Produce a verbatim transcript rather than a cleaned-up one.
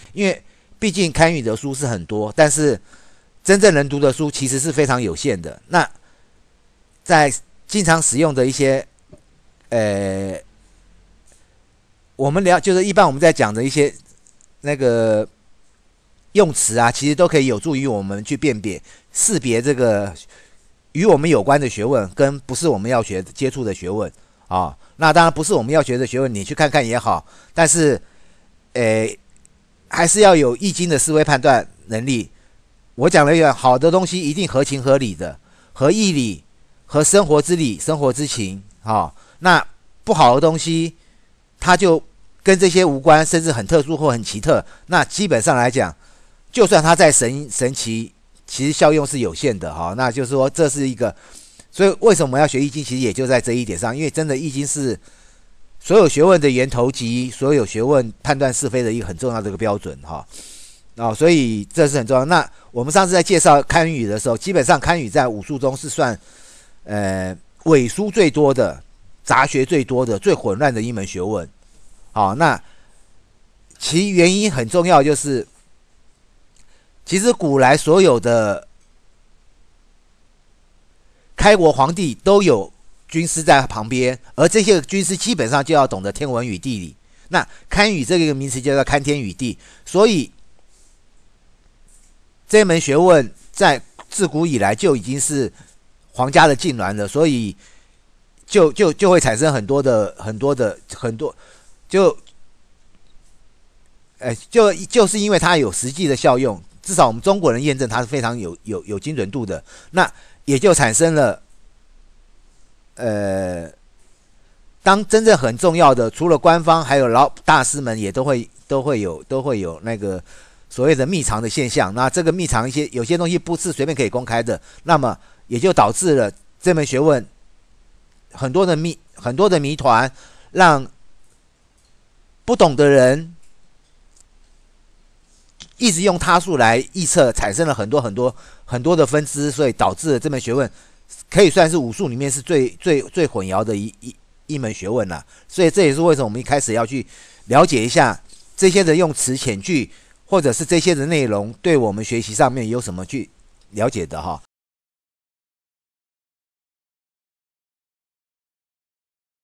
因为毕竟堪舆的书是很多，但是真正能读的书其实是非常有限的。那在经常使用的一些，呃，我们聊就是一般我们在讲的一些那个用词啊，其实都可以有助于我们去辨别、识别这个与我们有关的学问跟不是我们要学接触的学问啊。那当然不是我们要学的学问，你去看看也好，但是，呃，还是要有易经的思维判断能力。我讲了一个好的东西，一定合情合理的，合义理，合生活之理、生活之情啊。那不好的东西，它就跟这些无关，甚至很特殊或很奇特。那基本上来讲，就算它再神神奇，其实效用是有限的哈。那就是说，这是一个。所以为什么我们要学易经？其实也就在这一点上，因为真的易经是所有学问的源头及所有学问判断是非的一个很重要的一个标准哈。哦，所以这是很重要。那我们上次在介绍堪舆的时候，基本上堪舆在武术中是算呃伪书最多的、杂学最多的、最混乱的一门学问。好，那其原因很重要，就是其实古来所有的开国皇帝都有军师在旁边，而这些军师基本上就要懂得天文与地理。那堪舆这个名词就叫堪天与地，所以这门学问在自古以来就已经是皇家的禁谗了，所以就就就会产生很多的很多的很多就，呃，就就是因为它有实际的效用，至少我们中国人验证它是非常有有有精准度的，那也就产生了，呃，当真正很重要的，除了官方，还有老大师们也都会都会有都会有那个所谓的密藏的现象。那这个密藏一些有些东西不是随便可以公开的，那么也就导致了这门学问很多的谜很多的谜团，让不懂的人一直用他数来臆测，产生了很多很多很多的分支，所以导致了这门学问可以算是武术里面是最最最混淆的一一一门学问了。所以这也是为什么我们一开始要去了解一下这些的用词遣句，或者是这些的内容对我们学习上面有什么去了解的哈。